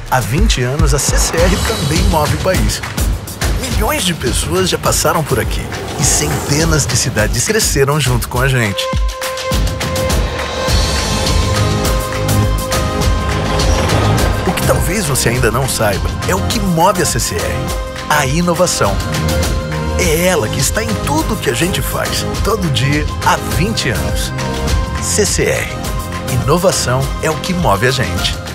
Há 20 anos, a CCR também move o país. Milhões de pessoas já passaram por aqui e centenas de cidades cresceram junto com a gente. O que talvez você ainda não saiba é o que move a CCR: a inovação. É ela que está em tudo que a gente faz, todo dia, há 20 anos. CCR. Inovação é o que move a gente.